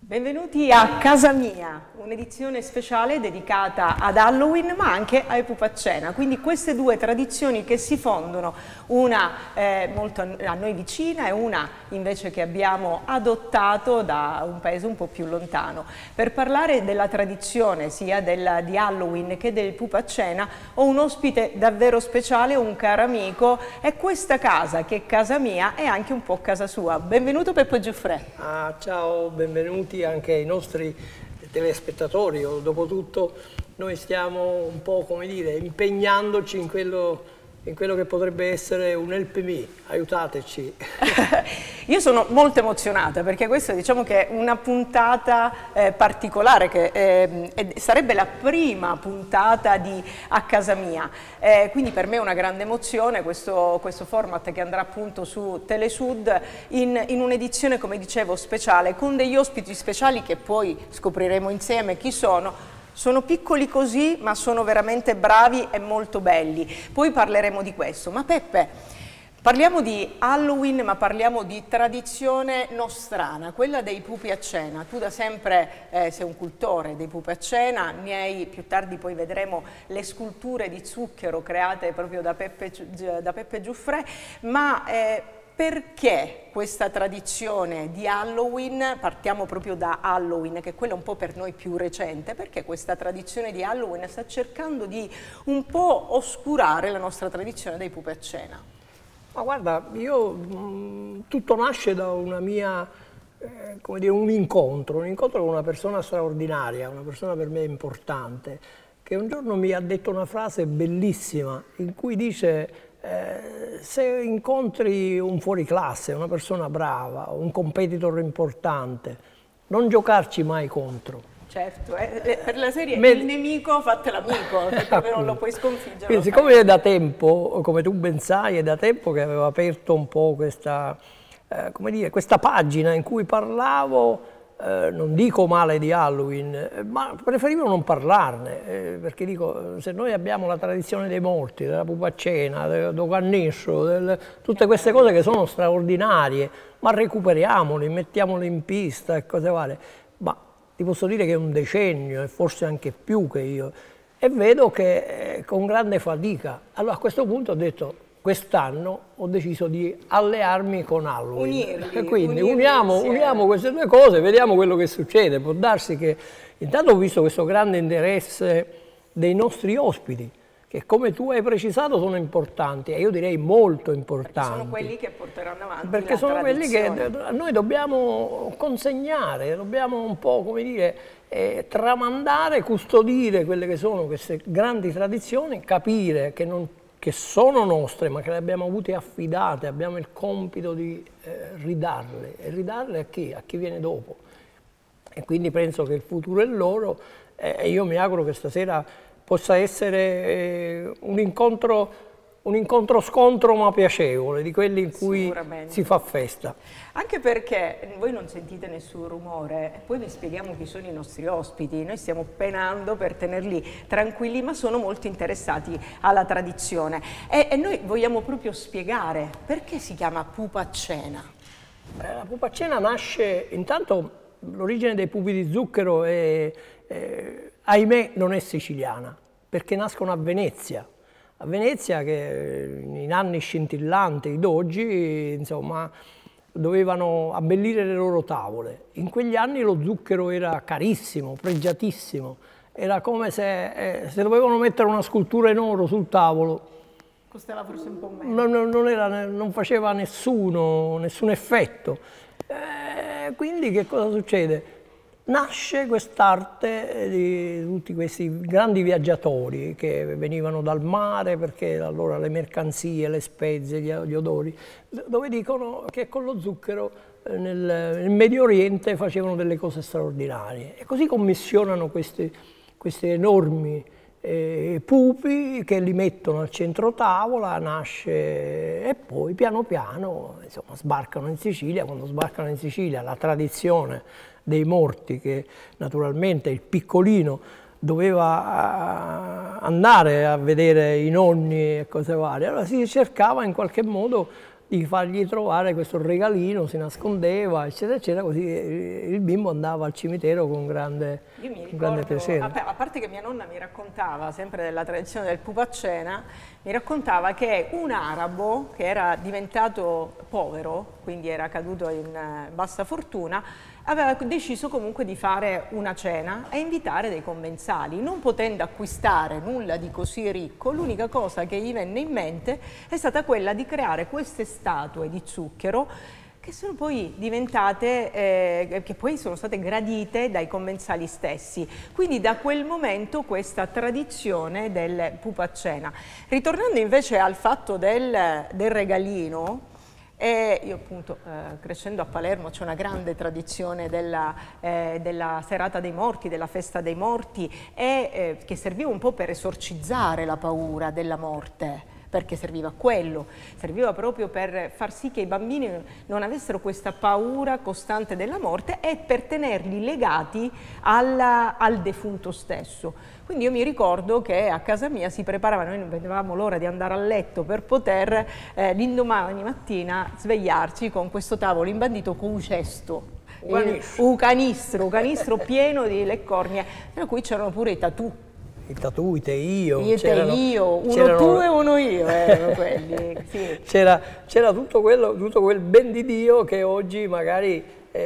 Benvenuti a Casa Mia, un'edizione speciale dedicata ad Halloween ma anche ai pupacena, quindi queste due tradizioni che si fondono, una molto a noi vicina e una invece che abbiamo adottato da un paese un po' più lontano. Per parlare della tradizione sia di Halloween che del pupacena ho un ospite davvero speciale, un caro amico, e questa casa che è casa mia è anche un po' casa sua. Benvenuto Peppo Giuffrè. Ciao, benvenuti anche ai nostri telespettatori. Dopotutto noi stiamo un po', come dire, impegnandoci in quello che potrebbe essere un Help Me, aiutateci. Io sono molto emozionata perché questa diciamo che è una puntata particolare, che sarebbe la prima puntata di A Casa Mia, quindi per me è una grande emozione questo format che andrà appunto su Telesud in un'edizione, come dicevo, speciale, con degli ospiti speciali che poi scopriremo insieme chi sono. Sono piccoli così, ma sono veramente bravi e molto belli. Poi parleremo di questo. Ma Peppe, parliamo di Halloween, ma parliamo di tradizione nostrana, quella dei pupi a cena. Tu da sempre sei un cultore dei pupi a cena, più tardi poi vedremo le sculture di zucchero create proprio da Peppe Giuffrè, ma perché questa tradizione di Halloween, partiamo proprio da Halloween, che è quella un po' per noi più recente, perché questa tradizione di Halloween sta cercando di un po' oscurare la nostra tradizione dei pupi a cena? Ma guarda, tutto nasce da una mia, come dire, un incontro con una persona straordinaria, una persona per me importante, che un giorno mi ha detto una frase bellissima in cui dice: se incontri un fuoriclasse, una persona brava, un competitor importante, non giocarci mai contro. Certo, per la serie il nemico fatte l'amico, perché non lo puoi sconfiggere. Quindi, siccome è da tempo, come tu ben sai, è da tempo che avevo aperto un po' questa, come dire, questa pagina in cui parlavo, non dico male di Halloween, ma preferivo non parlarne, perché dico, se noi abbiamo la tradizione dei morti, della pupacena, del cannescio, tutte queste cose che sono straordinarie, ma recuperiamoli, mettiamoli in pista e cose varie. Ma ti posso dire che è un decennio, e forse anche più che io, e vedo che con grande fatica. Allora a questo punto ho detto: quest'anno ho deciso di allearmi con Halloween. Quindi uniamo queste due cose, vediamo quello che succede. Può darsi che intanto ho visto questo grande interesse dei nostri ospiti, che come tu hai precisato sono importanti, e io direi molto importanti. Perché sono quelli che porteranno avanti la Perché sono quelli che noi dobbiamo consegnare, dobbiamo un po', come dire, tramandare, custodire quelle che sono queste grandi tradizioni, capire che sono nostre, ma che le abbiamo avute affidate, abbiamo il compito di ridarle. E ridarle a chi? A chi viene dopo. E quindi penso che il futuro è loro, e io mi auguro che stasera possa essere un incontro-scontro ma piacevole, di quelli in cui si fa festa. Anche perché voi non sentite nessun rumore, poi vi spieghiamo chi sono i nostri ospiti. Noi stiamo penando per tenerli tranquilli, ma sono molto interessati alla tradizione. E noi vogliamo proprio spiegare perché si chiama pupacena. La pupacena nasce, intanto l'origine dei pupi di zucchero ahimè non è siciliana, perché nascono a Venezia. A Venezia, che in anni scintillanti d'oggi, insomma, dovevano abbellire le loro tavole. In quegli anni lo zucchero era carissimo, pregiatissimo, era come se dovevano mettere una scultura in oro sul tavolo. Costava forse un po' meno. Non faceva nessun effetto. Quindi che cosa succede? Nasce quest'arte di tutti questi grandi viaggiatori che venivano dal mare, perché allora le mercanzie, le spezie, gli odori, dove dicono che con lo zucchero nel Medio Oriente facevano delle cose straordinarie. E così commissionano questi enormi pupi che li mettono al centro tavola, nasce, e poi piano piano insomma, sbarcano in Sicilia. Quando sbarcano in Sicilia la tradizione dei morti, che naturalmente il piccolino doveva andare a vedere i nonni e cose varie, allora si cercava in qualche modo di fargli trovare questo regalino, si nascondeva, eccetera, eccetera, così il bimbo andava al cimitero con grande piacere. A parte che mia nonna mi raccontava, sempre della tradizione del pupaccena, mi raccontava che un arabo che era diventato povero, quindi era caduto in bassa fortuna, aveva deciso comunque di fare una cena e invitare dei commensali. Non potendo acquistare nulla di così ricco, l'unica cosa che gli venne in mente è stata quella di creare queste statue di zucchero che sono poi diventate, che poi sono state gradite dai commensali stessi. Quindi da quel momento questa tradizione del pupaccena. Ritornando invece al fatto del regalino, io appunto crescendo a Palermo c'è una grande tradizione della serata dei morti, della festa dei morti, che serviva un po' per esorcizzare la paura della morte, perché serviva a quello, serviva proprio per far sì che i bambini non avessero questa paura costante della morte e per tenerli legati al defunto stesso. Quindi io mi ricordo che a casa mia si preparava, noi non vedevamo l'ora di andare a letto per poter l'indomani mattina svegliarci con questo tavolo imbandito con un cesto, un canistro pieno di leccornie, tra cui c'erano pure i tatù. I tatù, i teio. Io, uno tu e uno io erano quelli. Sì. C'era tutto quel ben di Dio che oggi magari,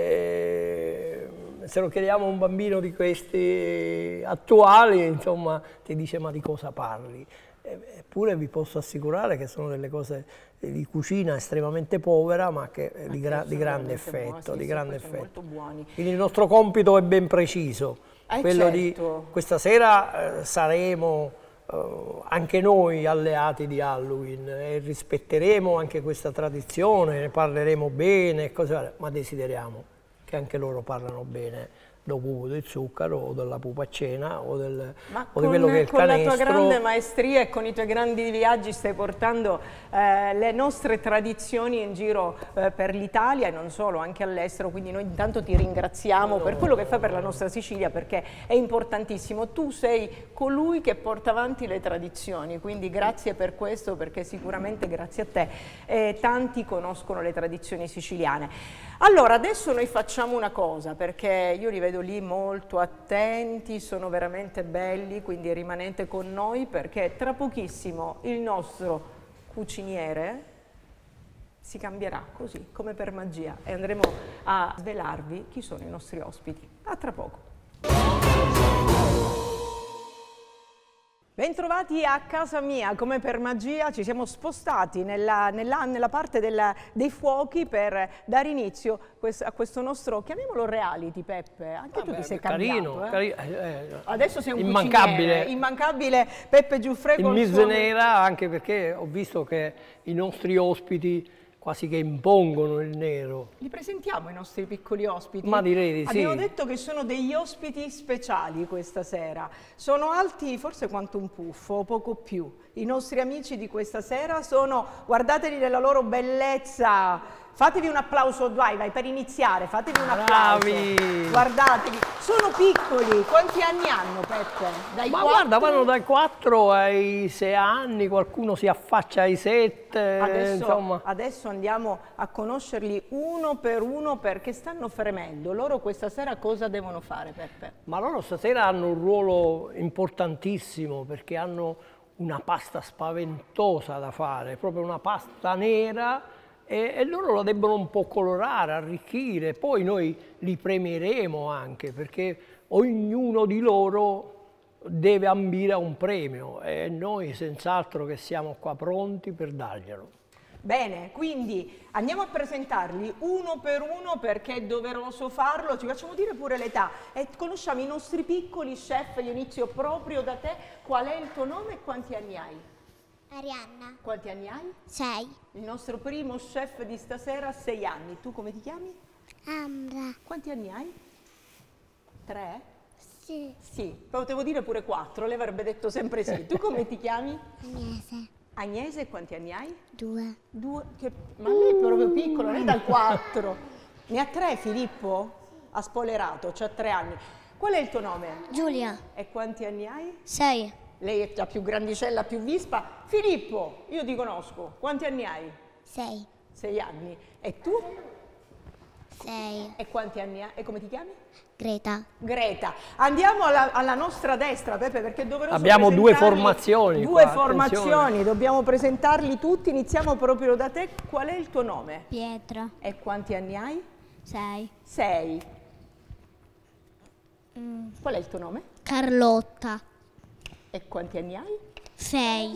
se lo chiediamo a un bambino di questi attuali, insomma, ti dice ma di cosa parli? Eppure vi posso assicurare che sono delle cose di cucina estremamente povera, ma che di grande effetto. Molto buoni. Quindi il nostro compito è ben preciso. Quello certo. di questa sera saremo anche noi alleati di Halloween e rispetteremo anche questa tradizione, ne parleremo bene, ma desideriamo che anche loro parlano bene dopo del zucchero o della pupaccena o di quello che è il canestro. Con la tua grande maestria e con i tuoi grandi viaggi stai portando le nostre tradizioni in giro per l'Italia e non solo, anche all'estero, quindi noi intanto ti ringraziamo per quello che fai per la nostra Sicilia, perché è importantissimo. Tu sei colui che porta avanti le tradizioni, quindi grazie per questo, perché sicuramente grazie a te tanti conoscono le tradizioni siciliane. Allora, adesso noi facciamo una cosa, perché io li vedo lì molto attenti, sono veramente belli, quindi rimanete con noi perché tra pochissimo il nostro cuciniere si cambierà così, come per magia, e andremo a svelarvi chi sono i nostri ospiti. A tra poco. Bentrovati a casa mia, come per magia ci siamo spostati nella parte dei fuochi per dare inizio a questo nostro, chiamiamolo reality, Peppe, anche tu ti sei cambiato. Adesso sei un cuciniere, immancabile Peppe Giuffre. Il Miss Nera, anche perché ho visto che i nostri ospiti quasi che impongono il nero. Li presentiamo i nostri piccoli ospiti? Ma direi di sì. Abbiamo detto che sono degli ospiti speciali questa sera. Sono alti forse quanto un puffo, o poco più. I nostri amici di questa sera sono, guardateli nella loro bellezza. Fatevi un applauso, vai, per iniziare, fatevi un applauso. Bravi! Guardatevi, sono piccoli. Quanti anni hanno, Peppe? Ma guarda, vanno dai 4 ai 6 anni, qualcuno si affaccia ai 7, insomma. Adesso andiamo a conoscerli uno per uno perché stanno fremendo. Loro questa sera cosa devono fare, Peppe? Ma loro stasera hanno un ruolo importantissimo perché hanno una pasta spaventosa da fare, proprio una pasta nera, e loro la debbono un po' colorare, arricchire, poi noi li premieremo anche perché ognuno di loro deve ambire a un premio e noi senz'altro che siamo qua pronti per darglielo. Bene, quindi andiamo a presentarli uno per uno perché è doveroso farlo, ci facciamo dire pure l'età e conosciamo i nostri piccoli chef. Io inizio proprio da te. Qual è il tuo nome e quanti anni hai? Arianna. Quanti anni hai? 6. Il nostro primo chef di stasera ha 6 anni. Tu come ti chiami? Ambra. Quanti anni hai? 3? Sì. Sì, potevo dire pure 4, lei avrebbe detto sempre sì. Tu come ti chiami? Agnese. Agnese, quanti anni hai? 2. 2? Ma lei è proprio piccolo, non è dal 4. Ne ha 3 Filippo? Ha spoilerato, c'ha 3 anni. Qual è il tuo nome? Giulia. E quanti anni hai? 6. Lei è già più grandicella, più vispa. Filippo, io ti conosco. Quanti anni hai? 6. 6 anni. E tu? 6. E quanti anni hai? E come ti chiami? Greta. Greta. Andiamo alla nostra destra, Peppe, perché è doveroso Abbiamo due presentarli. formazioni Due qua, formazioni, attenzione. dobbiamo presentarli tutti. Iniziamo proprio da te. Qual è il tuo nome? Pietro. E quanti anni hai? 6. 6. Qual è il tuo nome? Carlotta. E quanti anni hai? 6.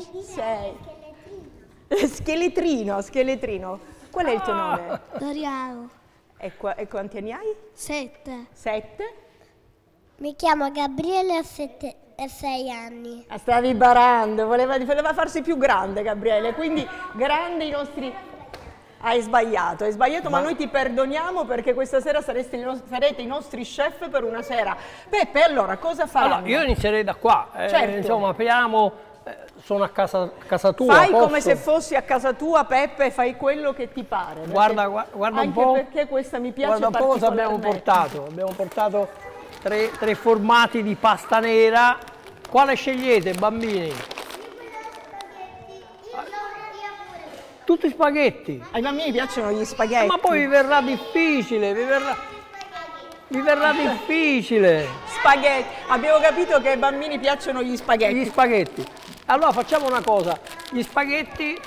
6. Scheletrino. Qual è il tuo nome? Doriano. E quanti anni hai? 7. 7. Mi chiamo Gabriele e 6 anni. Stavi barando, voleva farsi più grande Gabriele, quindi grande i nostri... Hai sbagliato, ma noi ti perdoniamo perché questa sera sarete i nostri chef per una sera. Peppe, allora cosa faranno? Allora, io inizierei da qua, Certo. insomma, apriamo, sono a casa tua. Fai posso? come se fossi a casa tua, Peppe, fai quello che ti pare. perché- Guarda un po'. Anche perché questa mi piace Guarda un po' cosa abbiamo particolarmente. portato. Abbiamo portato tre formati di pasta nera. Quale scegliete, bambini? Tutti spaghetti. Ai bambini piacciono gli spaghetti. Ma poi vi verrà difficile, vi verrà difficile. Spaghetti. Abbiamo capito che ai bambini piacciono gli spaghetti. Gli spaghetti. Allora facciamo una cosa, gli spaghetti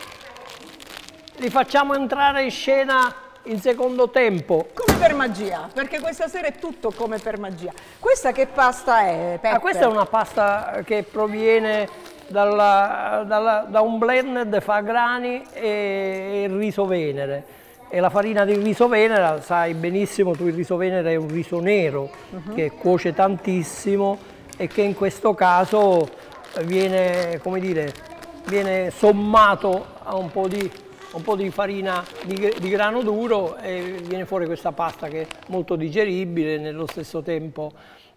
li facciamo entrare in scena in secondo tempo. Come per magia, perché questa sera è tutto come per magia. Questa che pasta è, Peppe? Questa è una pasta che proviene da un blend fra grani e riso venere. E la farina di riso venere, sai benissimo tu, il riso venere è un riso nero che cuoce tantissimo e che in questo caso viene, come dire, viene sommato a un po' di farina di grano duro e viene fuori questa pasta che è molto digeribile e nello stesso tempo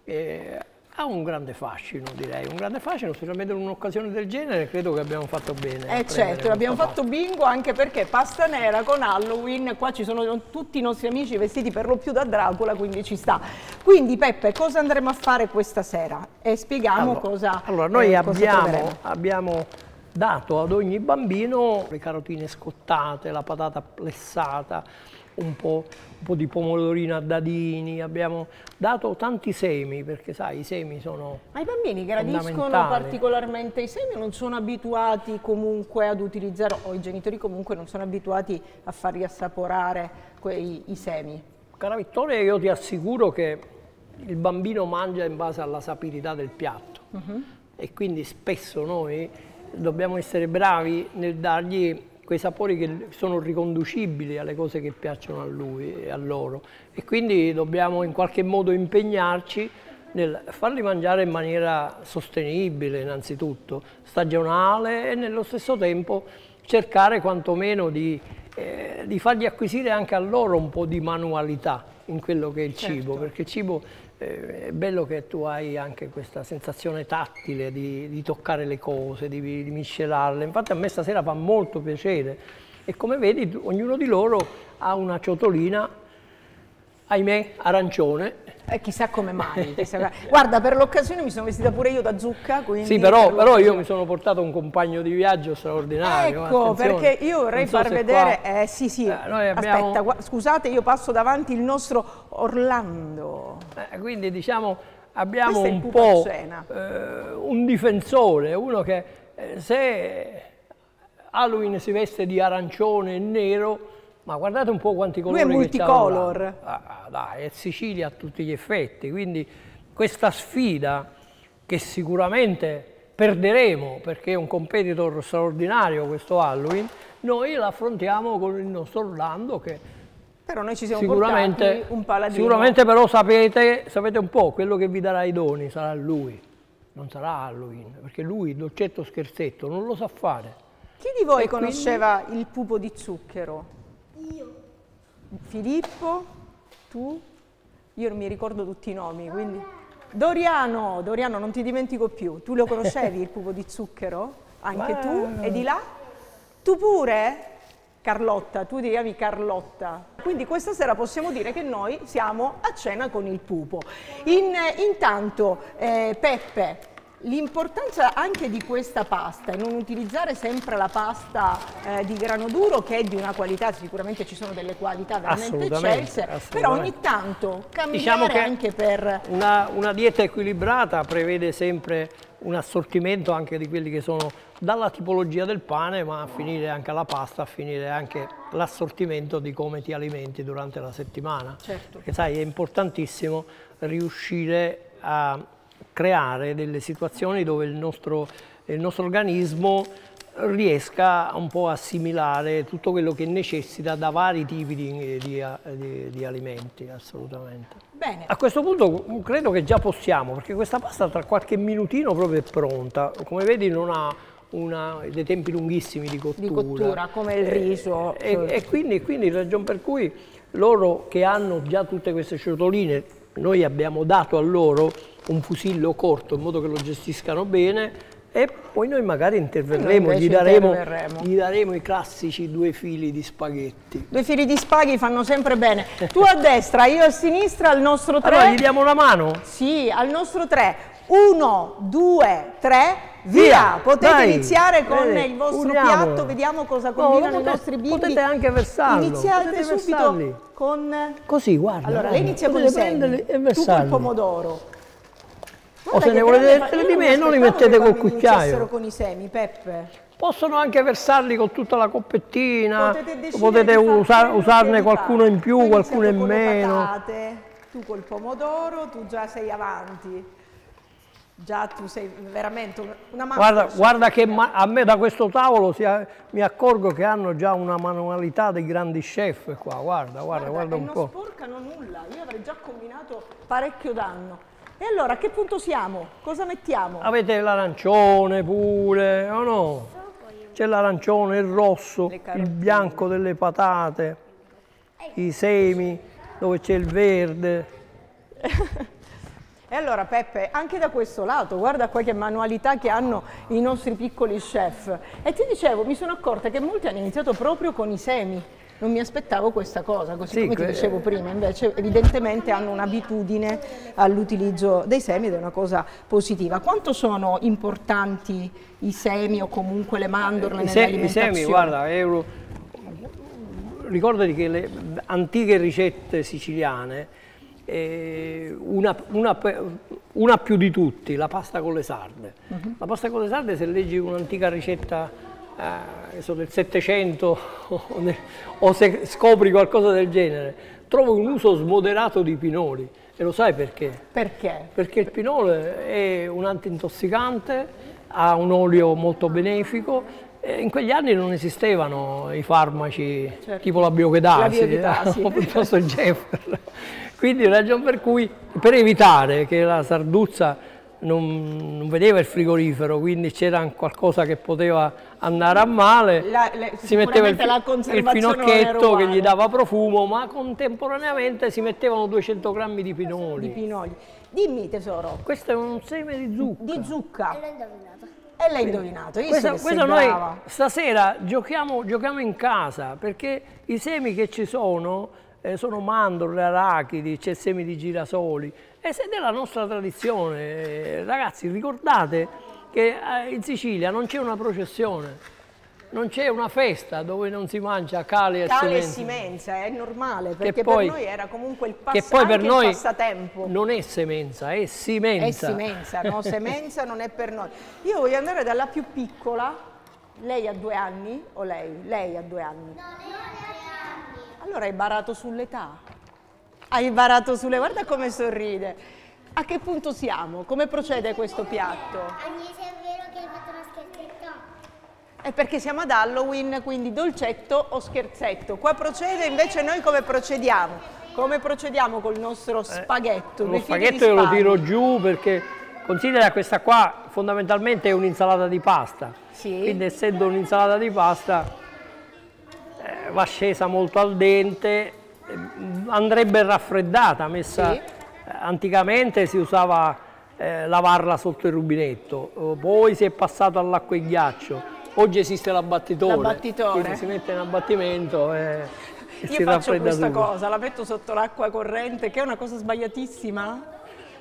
ha un grande fascino, direi, un grande fascino, specialmente in un'occasione del genere credo che abbiamo fatto bene. Certo, abbiamo fatto bingo anche perché pasta nera con Halloween, qua ci sono tutti i nostri amici vestiti per lo più da Dracula, quindi ci sta. Quindi Peppe, cosa andremo a fare questa sera? E spieghiamo cosa Allora, noi troveremo. abbiamo dato ad ogni bambino le carotine scottate, la patata plessata, un po' di pomodorino a dadini, abbiamo dato tanti semi perché sai i semi sono Ma i bambini gradiscono fondamentali. particolarmente i semi o non sono abituati comunque ad utilizzare, o i genitori comunque non sono abituati a fargli assaporare i semi? Cara Vittoria, io ti assicuro che il bambino mangia in base alla sapidità del piatto e quindi spesso noi dobbiamo essere bravi nel dargli quei sapori che sono riconducibili alle cose che piacciono a lui e a loro e quindi dobbiamo in qualche modo impegnarci nel farli mangiare in maniera sostenibile innanzitutto, stagionale e nello stesso tempo cercare quantomeno di fargli acquisire anche a loro un po' di manualità in quello che è il cibo, perché il cibo è bello che tu hai anche questa sensazione tattile di toccare le cose, di miscelarle. Infatti a me stasera fa molto piacere e come vedi ognuno di loro ha una ciotolina, ahimè, arancione. Chissà come mai. Guarda, per l'occasione mi sono vestita pure io da zucca. Quindi Sì, però io mi sono portato un compagno di viaggio straordinario. Ecco, attenzione. perché io vorrei far vedere... sì, noi abbiamo... aspetta, scusate, io passo davanti il nostro Orlando. Quindi diciamo abbiamo Questo è il un pupo a po' cena. un difensore, uno che se Halloween si veste di arancione e nero, ma guardate un po' quanti colori Lui è che c'ha multicolor. Orlando. Dai, è Sicilia a tutti gli effetti, quindi questa sfida che sicuramente perderemo perché è un competitor straordinario questo Halloween, noi la affrontiamo con il nostro Orlando che Però noi ci siamo portati un paladino. Sicuramente però sapete un po', quello che vi darà i doni sarà lui, non sarà Halloween, perché lui, dolcetto scherzetto, non lo sa fare. Chi di voi E conosceva il pupo di zucchero? Io. Filippo? Tu? Io non mi ricordo tutti i nomi, quindi... Doriano, non ti dimentico più. Tu lo conoscevi il pupo di zucchero? Anche tu? E di là? Tu pure? Carlotta, tu ti chiami Carlotta. Quindi questa sera possiamo dire che noi siamo a cena con il pupo. Intanto, Peppe, L'importanza anche di questa pasta è non utilizzare sempre la pasta di grano duro, che è di una qualità, sicuramente ci sono delle qualità veramente eccelse, però ogni tanto cambiare, diciamo che anche per... Una dieta equilibrata prevede sempre un assortimento anche di quelli che sono dalla tipologia del pane, ma a finire anche alla pasta, a finire anche l'assortimento di come ti alimenti durante la settimana. Certo. Perché sai, è importantissimo riuscire a creare delle situazioni dove il nostro organismo riesca un po' a assimilare tutto quello che necessita da vari tipi di alimenti, assolutamente. Bene. A questo punto credo che già possiamo, perché questa pasta tra qualche minutino proprio è pronta. Come vedi non ha dei tempi lunghissimi di cottura. Di cottura, come il riso. E quindi ragion per cui loro che hanno già tutte queste ciotoline, noi abbiamo dato a loro un fusillo corto in modo che lo gestiscano bene, e poi noi magari interverremo, gli daremo i classici 2 fili di spaghetti. 2 fili di spaghi fanno sempre bene. Tu a destra, io a sinistra, al nostro 3. Allora gli diamo una mano? Sì, al nostro 3. 1, 2, 3, via! Potete iniziare con il vostro piatto, vediamo cosa combinano i nostri bimbi. Potete anche versarlo. Iniziate subito con... Così, guarda. Allora, lei inizia con i semi, tu col pomodoro. O se ne volete mettere di meno, li mettete col cucchiaio. Con i semi, Peppe. Possono anche versarli con tutta la coppettina, potete usarne qualcuno in più, qualcuno in meno. Patate, tu col pomodoro, tu già sei avanti. Già tu sei veramente una mano. Guarda che a me da questo tavolo mi accorgo che hanno già una manualità dei grandi chef qua, guarda un po'. Non sporcano nulla, io avrei già combinato parecchio danno. E allora a che punto siamo? Cosa mettiamo? Avete l'arancione pure, o no? C'è l'arancione, il rosso, il bianco delle patate, i semi, dove c'è il verde. E allora Peppe, anche da questo lato, guarda qua che manualità che hanno i nostri piccoli chef. E ti dicevo, mi sono accorta che molti hanno iniziato proprio con i semi. Non mi aspettavo questa cosa, così come ti dicevo prima, invece evidentemente hanno un'abitudine all'utilizzo dei semi ed è una cosa positiva. Quanto sono importanti i semi o comunque le mandorle nell'alimentazione? I semi, guarda, ricordati che le antiche ricette siciliane, una più di tutti, la pasta con le sarde. La pasta con le sarde, se leggi un'antica ricetta del 700 o se scopri qualcosa del genere, trovi un uso smoderato di pinoli. E lo sai perché? Perché? Perché il pinole è un antintossicante, ha un olio molto benefico. In quegli anni non esistevano i farmaci tipo la biochedasi o piuttosto il Jeffer. Quindi ragion per cui, per evitare che la sarduzza non vedeva il frigorifero, quindi c'era qualcosa che poteva andare a male, si metteva il finocchietto che gli dava profumo, ma contemporaneamente si mettevano 200 grammi di pinoli. Dimmi tesoro. Questo è un seme di zucca. Di zucca. E l'hai indovinato. Questo noi stasera giochiamo in casa, perché i semi che ci sono mandorle, arachidi, c'è semi di girasoli, e se della nostra tradizione. Ragazzi, ricordate che in Sicilia non c'è una processione, non c'è una festa dove non si mangia cale e simenza, è normale, perché per noi era comunque il passatempo. Non è semenza, è simenza. È simenza, no, semenza non è per noi. Io voglio andare dalla più piccola, lei ha 2 anni o lei? Lei ha 2 anni. Allora hai barato sull'età? Hai barato guarda come sorride. A che punto siamo? Come procede questo piatto? Agnese, è vero che hai fatto una scherzetta? È perché siamo ad Halloween, quindi dolcetto o scherzetto. Qua procede, invece noi come procediamo? Come procediamo col nostro spaghetto? Lo spaghetto io lo tiro giù perché considera questa qua fondamentalmente è un'insalata di pasta. Sì. Quindi essendo un'insalata di pasta va scesa molto al dente, andrebbe raffreddata, messa. Sì. Anticamente si usava lavarla sotto il rubinetto, poi si è passato all'acqua e ghiaccio, oggi esiste l'abbattitore, quindi si mette in abbattimento e si raffredda. Io faccio questa cosa, la metto sotto l'acqua corrente, che è una cosa sbagliatissima.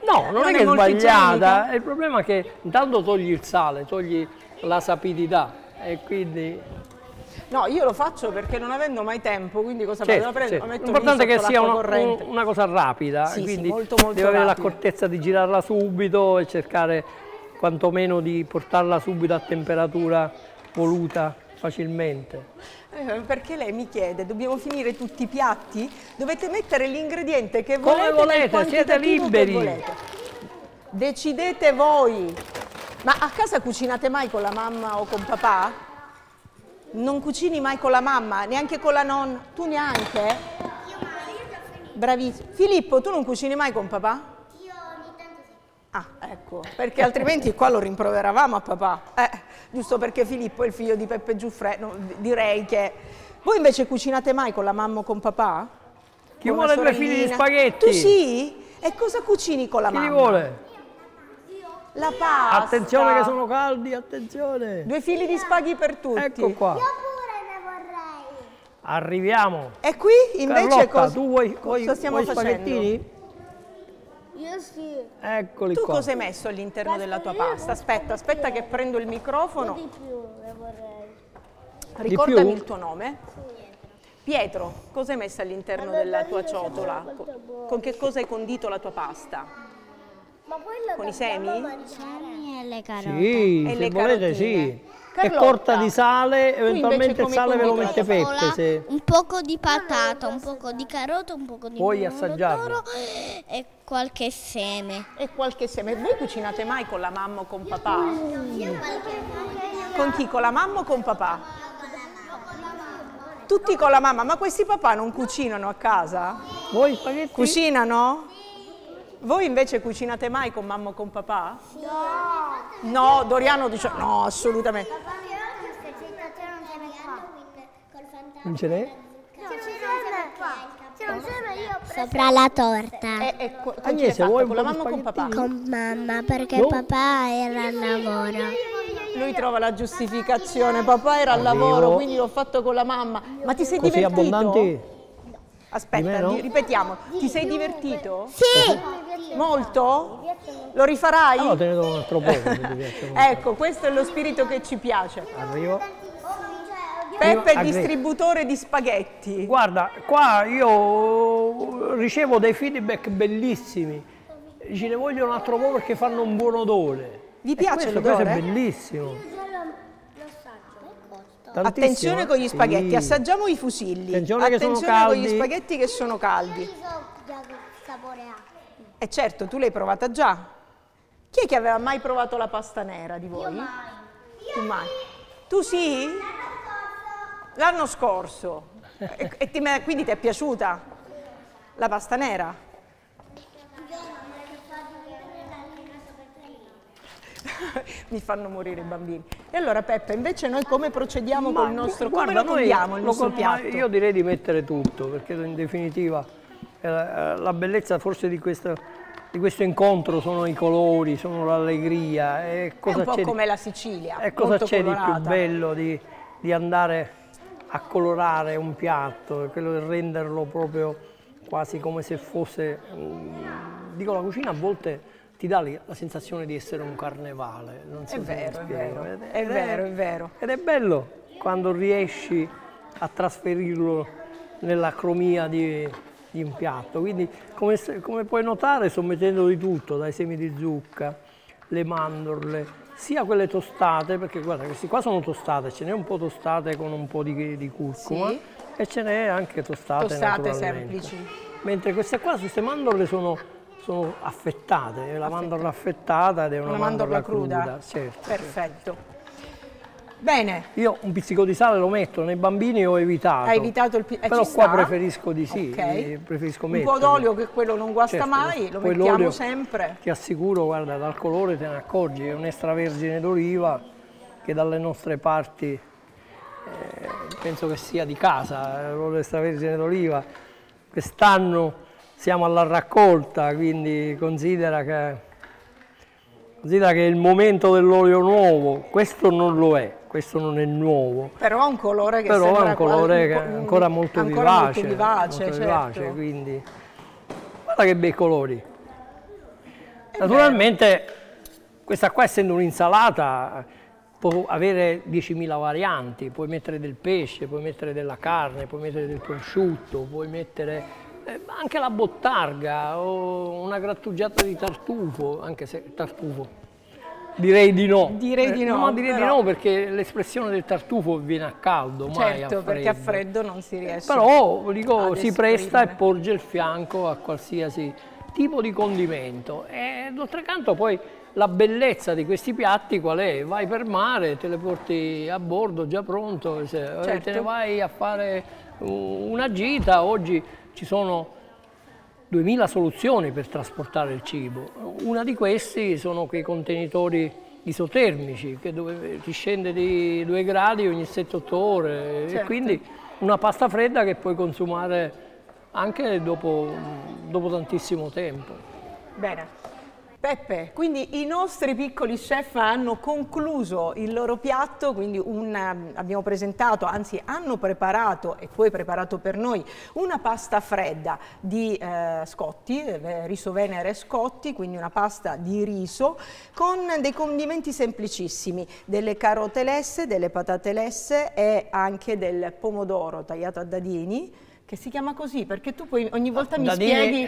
No, non è che è sbagliata, il problema è che intanto togli il sale, togli la sapidità e quindi... No, io lo faccio perché non avendo mai tempo, quindi cosa certo, faccio? La prendo, certo. la metto L'importante è che sia corrente. una cosa rapida, Sì, quindi sì, molto devi avere rapida. l'accortezza di girarla subito e cercare quantomeno di portarla subito a temperatura voluta facilmente. Perché lei mi chiede, dobbiamo finire tutti i piatti? Dovete mettere l'ingrediente che Come volete, volete, siete liberi. volete. Decidete voi. Ma a casa cucinate mai con la mamma o con papà? Non cucini mai con la mamma, neanche con la nonna? Tu neanche? Bravissimo. Filippo, tu non cucini mai con papà? Io ogni tanto sì. Ah, ecco, perché altrimenti qua lo rimproveravamo a papà. Giusto perché Filippo è il figlio di Peppe Giuffre, no, direi che... Voi invece cucinate mai con la mamma o con papà? Chi Con vuole la 2 fili di sorellina? spaghetti? Tu sì? E cosa cucini con la Chi mamma? li vuole? La pasta. Attenzione che sono caldi, attenzione. 2 fili di spaghi per tutti. Ecco qua. Io pure ne vorrei. Arriviamo. E qui invece Carlotta, tu vuoi stiamo vuoi facendo? spaghettini? Io sì. Eccoli Tu qua. cosa hai messo all'interno della tua pasta? Aspetta che prendo il microfono. Di più ne vorrei. Ricordami più? il tuo nome. Pietro, cosa hai messo all'interno della tua ciotola? Con che cosa hai condito la tua pasta? Ma quello Con i semi? semi e le carote. Sì, E se le volete carotine. sì. Carlotta, E corta di sale, eventualmente invece il come sale ve lo condito mette la tua Peppe se Un poco di patata, un poco di carota, un poco di vuoi assaggiarlo. e qualche seme. E qualche seme. Voi cucinate mai con la mamma o con papà? Con chi? Con la mamma o con papà? Tutti con la mamma, ma questi papà non cucinano a casa? Vuoi spaghetti? Cucinano? Voi invece cucinate mai con mamma o con papà? No. No, Doriano dice no, assolutamente. Non ce n'è? Sopra la torta. Con chi Agnese, è vuoi fatto? Con la un po' di mamma o con papà? Con mamma perché No. papà era al lavoro. Lui trova la giustificazione, papà era al Arrivo. lavoro, quindi l'ho fatto con la mamma. Ma ti sei Così divertito? abbondanti? Di Aspetta, me, no? ripetiamo. Ti sei divertito? Sì. Molto? Lo rifarai? Ah, no, te ne do un altro po'. se ti piace. Ecco, questo è lo spirito che ci piace. Arrivo. Peppe è Agri- distributore di spaghetti. Guarda, qua io ricevo dei feedback bellissimi. Ce ne voglio un altro po' perché fanno un buon odore. Vi E piace questo l'odore? è bellissimo. Tantissimo, Attenzione con gli sì. spaghetti, assaggiamo i fusilli. Attenzione che sono con caldi. gli spaghetti che sono caldi. Sapore ha. E certo, tu l'hai provata già. Chi è che aveva mai provato la pasta nera di voi? Tu mai. Tu sì? L'anno scorso. Quindi ti è piaciuta la pasta nera? Mi fanno morire i bambini. E allora Peppe, invece noi come procediamo col nostro... Come lo condiamo il nostro piatto? Io direi di mettere tutto, perché in definitiva la bellezza forse di questo incontro sono i colori, sono l'allegria. È un po' come la Sicilia, E cosa molto c'è di colorata. più bello di andare a colorare un piatto, quello di renderlo proprio quasi come se fosse... Dico, la cucina a volte ti dà la sensazione di essere un carnevale. Non so È se mi vero, è spiego. vero, è vero, è vero. Ed è bello quando riesci a trasferirlo nell'acromia di un piatto. Quindi, come puoi notare, sto mettendo di tutto, dai semi di zucca, le mandorle, sia quelle tostate, perché guarda, questi qua sono tostate, ce n'è un po' tostate con un po' di curcuma, Sì. e ce n'è anche tostate naturalmente. semplici. Mentre queste qua, queste mandorle sono affettate, è la mandorla affettata ed è una mandorla cruda. Certo. Perfetto. Bene, Io un pizzico di sale lo metto, nei bambini ho evitato. hai evitato il... Però ci qua sta? preferisco di sì, Ok. preferisco Un metterlo. po' d'olio, che quello non guasta Certo, mai, lo poi mettiamo l'olio, sempre. Ti assicuro, guarda, dal colore te ne accorgi, è un extravergine d'oliva che dalle nostre parti penso che sia di casa, l'olio extravergine d'oliva. Quest'anno siamo alla raccolta, quindi considera che è il momento dell'olio nuovo. Questo non lo è, questo non è nuovo. Però ha un colore che Però sembra è un colore che quasi è ancora molto ancora vivace. molto vivace, molto certo. vivace, quindi guarda che bei colori. Naturalmente questa qua, essendo un'insalata, può avere 10.000 varianti, puoi mettere del pesce, puoi mettere della carne, puoi mettere del prosciutto, puoi mettere anche la bottarga o una grattugiata di tartufo, anche se tartufo direi di no. Direi di no, direi però... di no, perché l'espressione del tartufo viene a caldo, mai certo, a freddo. perché a freddo non si riesce. Però dico, si presta e esprimere. porge il fianco a qualsiasi tipo di condimento. E d'altro canto poi la bellezza di questi piatti qual è? Vai per mare, te le porti a bordo già pronto, te ne vai a fare una gita. Oggi ci sono 2000 soluzioni per trasportare il cibo. Una di questi sono quei contenitori isotermici dove ti scende di 2 gradi ogni 7-8 ore e quindi una pasta fredda che puoi consumare anche dopo tantissimo tempo. Bene. Peppe, quindi i nostri piccoli chef hanno concluso il loro piatto, quindi abbiamo presentato, anzi hanno preparato e poi preparato per noi una pasta fredda di Scotti, riso Venere Scotti, quindi una pasta di riso con dei condimenti semplicissimi, delle carote lesse, delle patate lesse e anche del pomodoro tagliato a dadini, che si chiama così, perché tu poi ogni volta mi spieghi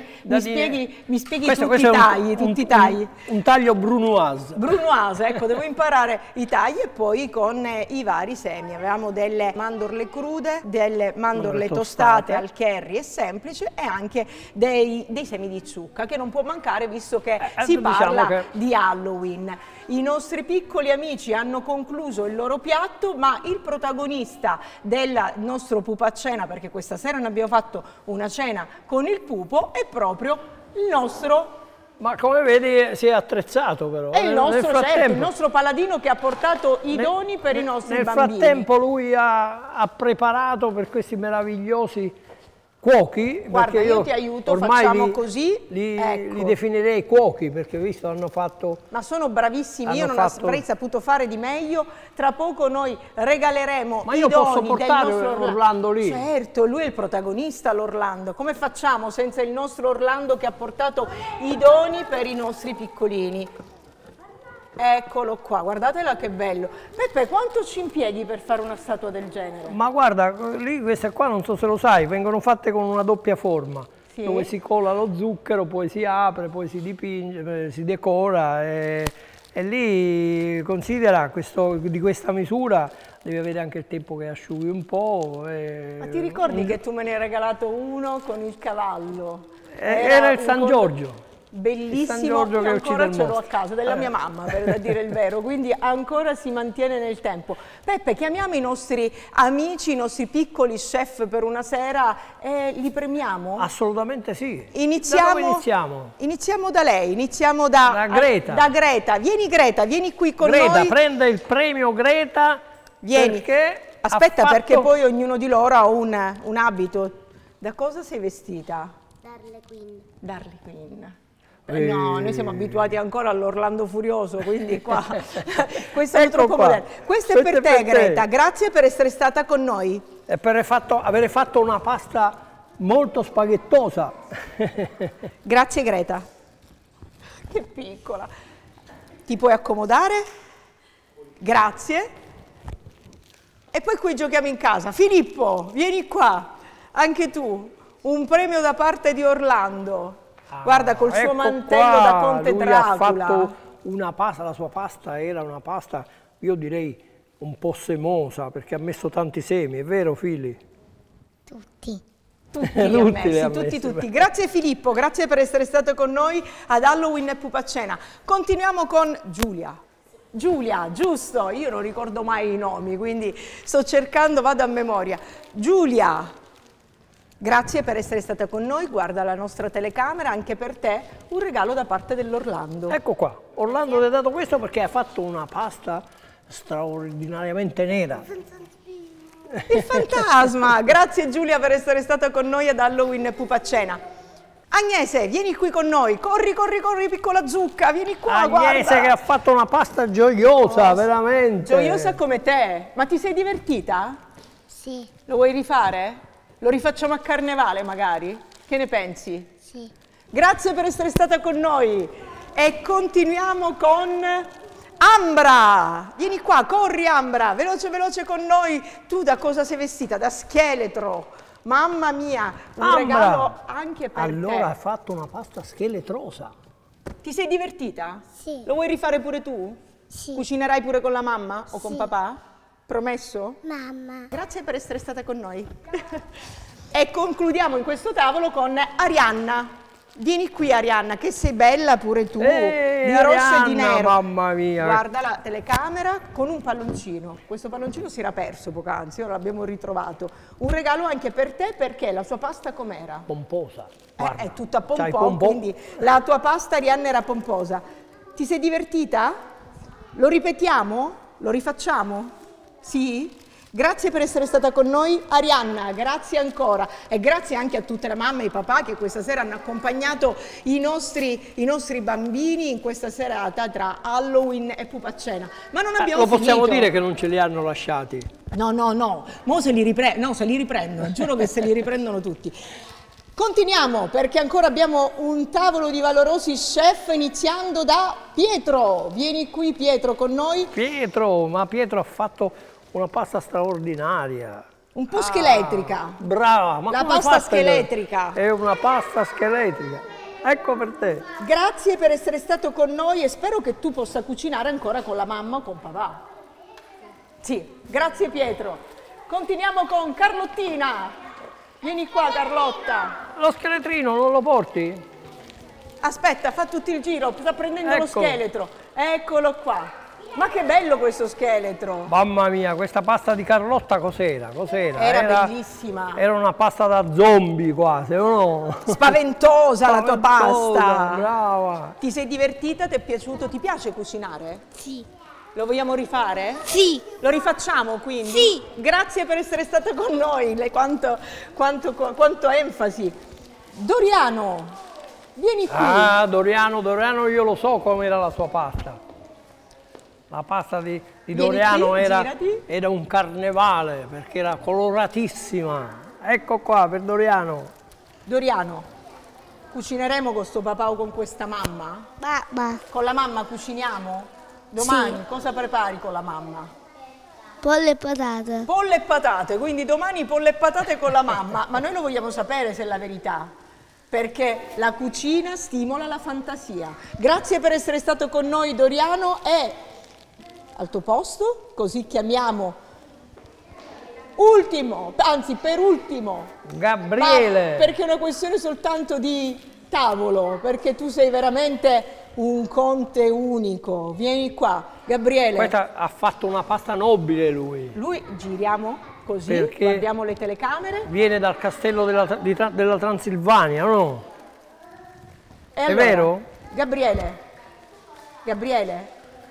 tutti i tagli. Un taglio brunoise. Brunoise, ecco, devo imparare i tagli e poi con i vari semi. Avevamo delle mandorle crude, delle mandorle tostate al curry e semplice e anche dei semi di zucca, che non può mancare visto che si parla di Halloween. I nostri piccoli amici hanno concluso il loro piatto, ma il protagonista del nostro pupacena, perché questa sera ne abbiamo fatto una cena con il pupo, è proprio il nostro... Ma come vedi si è attrezzato però. È il nostro, certo, il nostro paladino che ha portato i doni per i nostri bambini. Nel frattempo lui ha preparato per questi meravigliosi cuochi. Guarda, io ti aiuto, facciamo così. Li definirei cuochi perché visto hanno fatto... Ma sono bravissimi, io non avrei saputo fare di meglio. Tra poco noi regaleremo Ma io posso portare Orlando lì? Certo, lui è il protagonista, l'Orlando. Come facciamo senza il nostro Orlando che ha portato i doni per i nostri piccolini? Eccolo qua, guardatela che bello. Peppe, quanto ci impieghi per fare una statua del genere? Ma guarda, lì queste qua non so se lo sai, vengono fatte con una doppia forma, dove si cola lo zucchero, poi si apre, poi si dipinge, si decora e lì considera di questa misura devi avere anche il tempo che asciughi un po'. Ma ti ricordi che tu me ne hai regalato uno con il cavallo? Era il San Giorgio. Bellissimo, ancora ce l'ho a casa, della mia mamma per dire il vero, quindi ancora si mantiene nel tempo. Peppe, chiamiamo i nostri amici, i nostri piccoli chef per una sera e li premiamo? Assolutamente sì. Iniziamo, da dove iniziamo? Iniziamo da lei, iniziamo da Greta. Da Greta, vieni qui con noi. Greta, prende il premio Greta. Vieni. Aspetta, perché poi ognuno di loro ha un abito. Da cosa sei vestita? Darle Queen. Darle Queen. No, noi siamo abituati ancora all'Orlando Furioso, quindi qua questo è troppo moderno. Questo è per te, Greta, grazie per essere stata con noi. E per aver fatto una pasta molto spaghettosa. Grazie Greta. Che piccola. Ti puoi accomodare? Grazie. E poi qui giochiamo in casa. Filippo, vieni qua, anche tu, un premio da parte di Orlando. Guarda, col suo mantello da Conte lui Dracula. Ha fatto una pasta, la sua pasta era una pasta, io direi, un po' semosa, perché ha messo tanti semi, è vero Fili? Tutti. Tutti. Grazie Filippo, grazie per essere stato con noi ad Halloween e Pupacena. Continuiamo con Giulia. Giulia, giusto? Io non ricordo mai i nomi, quindi sto cercando, vado a memoria. Giulia. Grazie per essere stata con noi, guarda la nostra telecamera, anche per te un regalo da parte dell'Orlando. Ecco qua, Orlando ti ha dato questo perché ha fatto una pasta straordinariamente nera. Il fantasma! Grazie Giulia per essere stata con noi ad Halloween e Pupacena. Agnese, vieni qui con noi, corri piccola zucca, vieni qua, Agnese guarda. Che ha fatto una pasta gioiosa, veramente. Gioiosa come te, ma ti sei divertita? Sì. Lo vuoi rifare? Lo rifacciamo a Carnevale magari? Che ne pensi? Sì. Grazie per essere stata con noi. E continuiamo con Ambra. Vieni qua, corri Ambra, veloce veloce con noi. Tu da cosa sei vestita? Da scheletro. Mamma mia, un regalo anche per te. Allora hai fatto una pasta scheletrosa. Ti sei divertita? Sì. Lo vuoi rifare pure tu? Sì. Cucinerai pure con la mamma o con Sì. papà? Promesso? Mamma. Grazie per essere stata con noi. E concludiamo in questo tavolo con Arianna. Vieni qui Arianna, che sei bella pure tu, di rosso e di Arianna, nero. mamma mia. Guarda la telecamera con un palloncino. Questo palloncino si era perso poc'anzi, ora l'abbiamo ritrovato. Un regalo anche per te perché la sua pasta com'era? Pomposa. Guarda, È tutta c'hai pompon, quindi la tua pasta Arianna era pomposa. Ti sei divertita? Lo ripetiamo? Lo rifacciamo? Sì? Grazie per essere stata con noi Arianna, grazie ancora e grazie anche a tutte le mamme e i papà che questa sera hanno accompagnato i nostri bambini in questa serata tra Halloween e Pupaccena. Ma non abbiamo lo possiamo finito. dire che non ce li hanno lasciati. No, mo se li riprendono, giuro che se li riprendono tutti. Continuiamo perché ancora abbiamo un tavolo di valorosi chef iniziando da Pietro. Vieni qui Pietro con noi. Pietro ha fatto una pasta straordinaria. Un po' scheletrica. Brava, ma La come pasta fate? scheletrica. È una pasta scheletrica. Ecco per te. Grazie per essere stato con noi e spero che tu possa cucinare ancora con la mamma o con papà. Sì, grazie Pietro. Continuiamo con Carlottina. Vieni qua Carlotta. Lo scheletrino non lo porti? Aspetta, fa tutto il giro, sta prendendo lo Ecco. scheletro. Eccolo qua. Ma che bello questo scheletro. Mamma mia, questa pasta di Carlotta cos'era? Cos'era? Era bellissima. Era una pasta da zombie quasi, o no? Spaventosa la tua Spaventosa, pasta. brava. Ti sei divertita? Ti è piaciuto? Ti piace cucinare? Sì. Lo vogliamo rifare? Sì. Lo rifacciamo quindi? Sì. Grazie per essere stata con noi, quanto enfasi. Doriano, vieni qui. Ah, Doriano, io lo so com'era la sua pasta. La pasta di Doriano qui, era girati. un carnevale perché era coloratissima. Ecco qua per Doriano. Doriano, cucineremo con sto papà o con questa mamma? Babba. Con la mamma cuciniamo? Domani Sì. cosa prepari con la mamma? Pollo e patate. Pollo e patate, quindi domani pollo e patate con la mamma, ma noi lo vogliamo sapere se è la verità, perché la cucina stimola la fantasia. Grazie per essere stato con noi Doriano e al tuo posto, così chiamiamo per ultimo, Gabriele. ma perché è una questione soltanto di tavolo, perché tu sei veramente un conte unico. Vieni qua, Gabriele. Questa ha fatto una pasta nobile lui. Lui giriamo così, Perché guardiamo le telecamere. viene dal castello della Transilvania, no? E È allora, vero? Gabriele,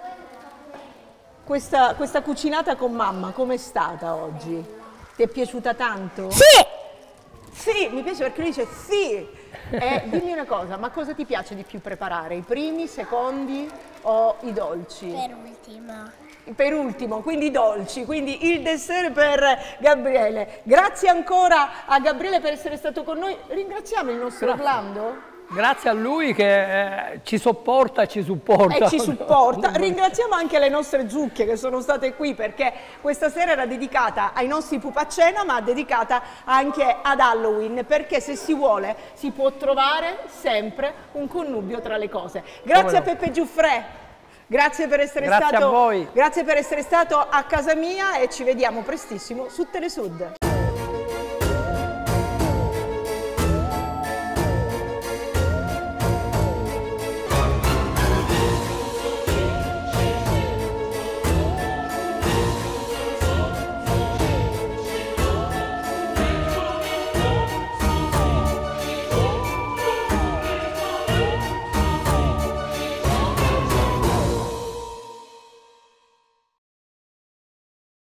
questa cucinata con mamma com'è stata oggi? Ti è piaciuta tanto? Sì. Sì, mi piace perché lui dice sì. Dimmi una cosa, ma cosa ti piace di più preparare? I primi, i secondi o i dolci? Per ultimo. Per ultimo, quindi i dolci, quindi il dessert per Gabriele. Grazie ancora a Gabriele per essere stato con noi. Ringraziamo il nostro Grazie. Orlando. Grazie a lui che ci sopporta e ci supporta. E ci supporta. Ringraziamo anche le nostre zucche che sono state qui perché questa sera era dedicata ai nostri Pupaccena ma dedicata anche ad Halloween perché se si vuole si può trovare sempre un connubio tra le cose. Grazie a Peppe Giuffre. Grazie per essere Grazie stato a voi. Grazie per essere stato a casa mia e ci vediamo prestissimo su Telesud.